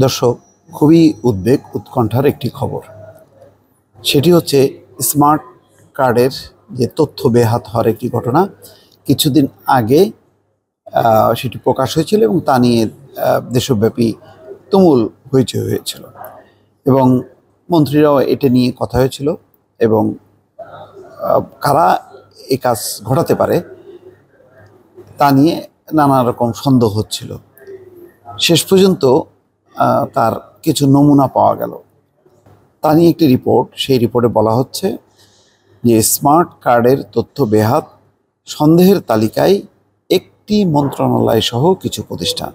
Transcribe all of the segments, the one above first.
দর্শক, খুবই উৎকণ্ঠার একটি খবর। সেটি হচ্ছে স্মার্ট কার্ডের যে তথ্য বেহাত হওয়ার একটি ঘটনা। কিছুদিন আগে সেটি প্রকাশ হয়েছিল এবং তা নিয়ে দেশব্যাপী তুমুল হইচই হয়েছিল এবং মন্ত্রীরাও এটা নিয়ে কথা হয়েছিল এবং কারা এই কাজ ঘটাতে পারে তা নিয়ে নানা রকম সন্দেহ হচ্ছিল। শেষ পর্যন্ত তার কিছু নমুনা পাওয়া গেল। তা নিয়ে একটি রিপোর্ট, সেই রিপোর্টে বলা হচ্ছে যে স্মার্ট কার্ডের তথ্য বেহাত, সন্দেহের তালিকায় একটি মন্ত্রণালয় সহ কিছু প্রতিষ্ঠান।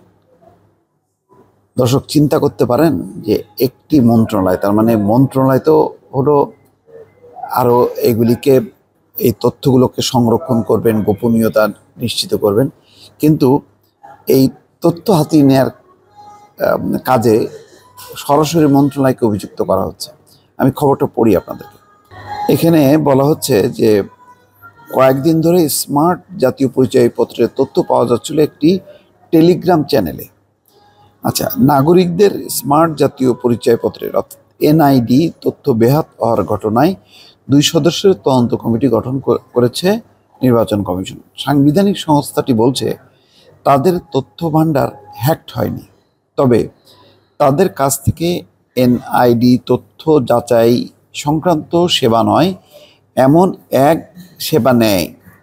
দর্শক, চিন্তা করতে পারেন যে একটি মন্ত্রণালয়, তার মানে মন্ত্রণালয় তো হলো আরও এগুলিকে, এই তথ্যগুলোকে সংরক্ষণ করবেন, গোপনীয়তা নিশ্চিত করবেন, কিন্তু এই তথ্য হাতিয়ে নেওয়ার কাজে সরাসরি মন্ত্রণালয়কে অভিযুক্ত করা হচ্ছে। আমি খবরটা পড়ি আপনাদেরকে। এখানে বলা হচ্ছে যে কয়েকদিন ধরে স্মার্ট জাতীয় পরিচয়পত্রের তথ্য পাওয়া যাচ্ছিল একটি টেলিগ্রাম চ্যানেলে। আচ্ছা, নাগরিকদের স্মার্ট জাতীয় পরিচয়পত্রের অর্থাৎ এনআইডি তথ্য বেহাত হওয়ার ঘটনায় 2 সদস্যের তদন্ত কমিটি গঠন করেছে নির্বাচন কমিশন। সাংবিধানিক সংস্থাটি বলছে তাদের তথ্য ভাণ্ডার হ্যাকড হয়নি, তবে তাদের কাছ থেকে এনআইডি তথ্য যাচাই সংক্রান্ত সেবা নয় এমন এক সেবা নেয়,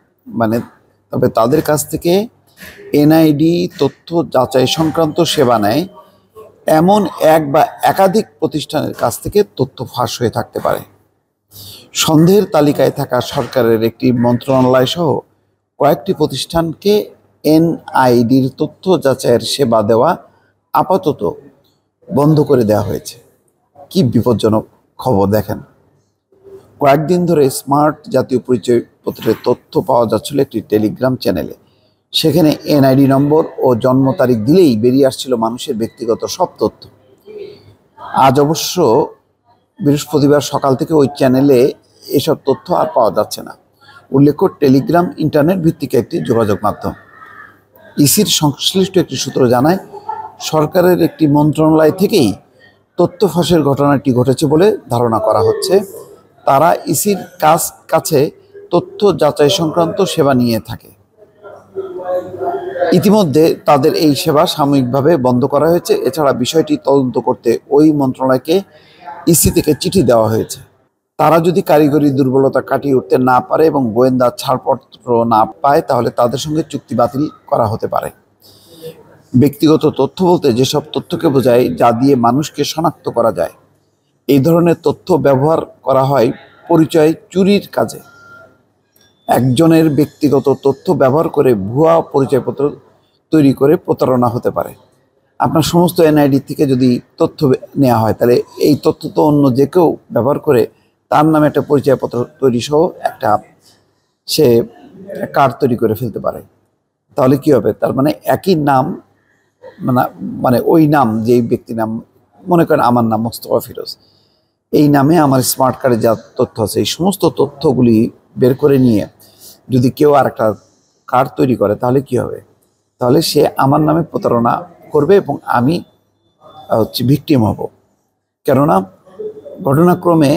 তবে তাদের কাছ থেকে এনআইডি তথ্য যাচাই সংক্রান্ত সেবা নেয় এমন এক বা একাধিক প্রতিষ্ঠানের কাছ থেকে তথ্য ফাঁস হয়ে থাকতে পারে। সন্দেহের তালিকায় থাকা সরকারের একটি মন্ত্রণালয় সহ কয়েকটি প্রতিষ্ঠানকে এনআইডির তথ্য যাচাইয়ের সেবা দেওয়া আপাতত বন্ধ করে দেওয়া হয়েছে। কি বিপজ্জনক খবর দেখেন। কয়েকদিন ধরে স্মার্ট জাতীয় পরিচয়পত্রের তথ্য পাওয়া যাচ্ছিল একটি টেলিগ্রাম চ্যানেলে। সেখানে এনআইডি নম্বর ও জন্ম তারিখ দিলেই বেরিয়ে আসছিল মানুষের ব্যক্তিগত সব তথ্য। আজ অবশ্য বৃহস্পতিবার সকাল থেকে ওই চ্যানেলে এসব তথ্য আর পাওয়া যাচ্ছে না। উল্লেখ্য, টেলিগ্রাম ইন্টারনেট ভিত্তিক একটি যোগাযোগ মাধ্যম। ইসির সংশ্লিষ্ট একটি সূত্র জানায়, সরকারের একটি মন্ত্রণালয় থেকেই তথ্য ফাঁসের ঘটনাটি ঘটেছে বলে ধারণা করা হচ্ছে। তারা ইসির কাছে তথ্য যাচাই সংক্রান্ত সেবা নিয়ে থাকে। ইতিমধ্যে তাদের এই সেবা সাময়িকভাবে বন্ধ করা হয়েছে। এছাড়া বিষয়টি তদন্ত করতে ওই মন্ত্রণালয়কে ইসি থেকে চিঠি দেওয়া হয়েছে। তারা যদি কারিগরি দুর্বলতা কাটিয়ে উঠতে না পারে এবং গোয়েন্দা ছাড়পত্র না পায়, তাহলে তাদের সঙ্গে চুক্তি বাতিল করা হতে পারে। ব্যক্তিগত তথ্য বলতে যেসব তথ্যকে বোঝায় যা দিয়ে মানুষকে শনাক্ত করা যায়। এই ধরনের তথ্য ব্যবহার করা হয় পরিচয় চুরির কাজে। একজনের ব্যক্তিগত তথ্য ব্যবহার করে ভুয়া পরিচয়পত্র তৈরি করে প্রতারণা হতে পারে। আপনার সমস্ত এনআইডি থেকে যদি তথ্য নেওয়া হয়, তাহলে এই তথ্য তো অন্য যে কেউ ব্যবহার করে তার নামে একটা পরিচয়পত্র তৈরি সহ একটা সে কার্ড তৈরি করে ফেলতে পারে। তাহলে কি হবে? তার মানে একই নাম, মানে ওই নাম, যেই ব্যক্তি নাম, মনে করেন আমার নাম মোস্তফা ফিরোজ, এই নামে আমার স্মার্ট কার্ডে যা তথ্য আছে, এই সমস্ত তথ্যগুলি বের করে নিয়ে যদি কেউ আর একটা কার্ড তৈরি করে, তাহলে কি হবে? তাহলে সে আমার নামে প্রতারণা করবে এবং আমি ভিকটিম হব। কেননা ঘটনাক্রমে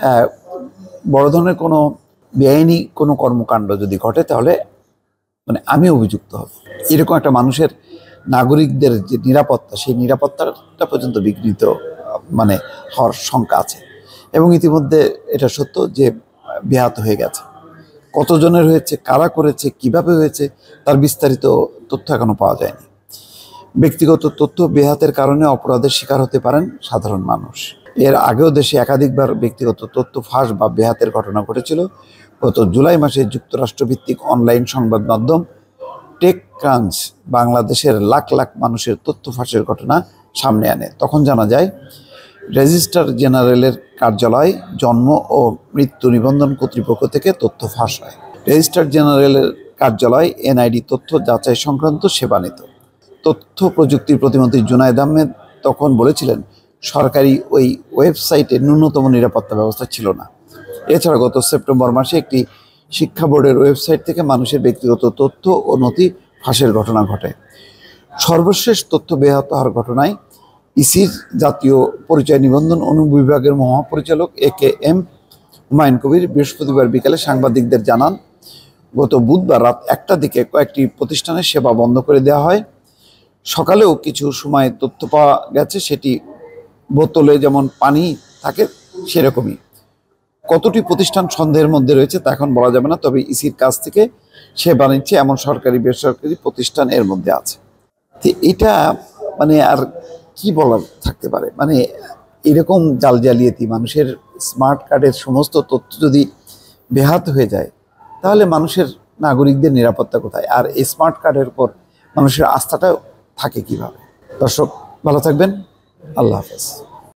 বড় ধরনের কোনো বেআইনি কোনো কর্মকাণ্ড যদি ঘটে, তাহলে আমি অভিযুক্ত হব। এরকম একটা মানুষের, নাগরিকদের যে নিরাপত্তা, সেই নিরাপত্তাটা পর্যন্ত বিঘ্নিত হওয়ার শঙ্কা আছে। এবং ইতিমধ্যে এটা সত্য যে ব্যাহত হয়ে গেছে। কতজনের হয়েছে, কারা করেছে, কিভাবে হয়েছে, তার বিস্তারিত তথ্য এখনো পাওয়া যায়নি। ব্যক্তিগত তথ্য বেহাতের কারণে অপরাধের শিকার হতে পারেন সাধারণ মানুষ। এর আগেও দেশে একাধিকবার ব্যক্তিগত তথ্য ফাঁস বা বেহাতের ঘটনা ঘটেছিল। গত জুলাই মাসে যুক্তরাষ্ট্রভিত্তিক অনলাইন সংবাদ মাধ্যম টেক ক্রাঞ্চ বাংলাদেশের লাখ লাখ মানুষের তথ্য ফাঁসের ঘটনা সামনে আনে। তখন জানা যায়, রেজিস্ট্রার জেনারেলের কার্যালয় জন্ম ও মৃত্যু নিবন্ধন কর্তৃপক্ষ থেকে তথ্য ফাঁস হয়। রেজিস্ট্রার জেনারেলের কার্যালয় এনআইডি তথ্য যাচাই সংক্রান্ত সেবা নিত। তথ্য প্রযুক্তির প্রতিমন্ত্রী জুনায়েদ আহমেদ তখন বলেছিলেন, সরকারি ওই ওয়েবসাইটে ন্যূনতম নিরাপত্তা ব্যবস্থা ছিল না। এছাড়া গত সেপ্টেম্বর মাসে একটি শিক্ষা বোর্ডের ওয়েবসাইট থেকে মানুষের ব্যক্তিগত তথ্য ও নথি ফাঁসের ঘটনা ঘটে। সর্বশেষ তথ্য বেহাত হওয়ার ঘটনায় ইসির জাতীয় পরিচয় নিবন্ধন অনুবিভাগের মহাপরিচালক AKM হুমায়ুন কবির বৃহস্পতিবার বিকালে সাংবাদিকদের জানান, গত বুধবার রাত 1টার দিকে কয়েকটি প্রতিষ্ঠানের সেবা বন্ধ করে দেওয়া হয়। সকালেও কিছু সময় তথ্য পাওয়া গেছে সেটি বোতলে যেমন পানি থাকে সেরকমই। কতটি প্রতিষ্ঠান সন্দেহের মধ্যে রয়েছে তা এখন বলা যাবে না, তবে ইসির কাছ থেকে সেবা নিচ্ছে এমন সরকারি বেসরকারি প্রতিষ্ঠান এর মধ্যে আছে। তো এটা মানে আর কি বলার থাকতে পারে, মানে এরকম জাল জালিয়াতি, মানুষের স্মার্ট কার্ডের সমস্ত তথ্য যদি বেহাত হয়ে যায় তাহলে মানুষের নাগরিকদের নিরাপত্তা কোথায়, আর এই স্মার্ট কার্ডের উপর মানুষের আস্থাটা থাকে কিভাবে? দর্শক ভালো থাকবেন, আল্লাহ হাফেজ।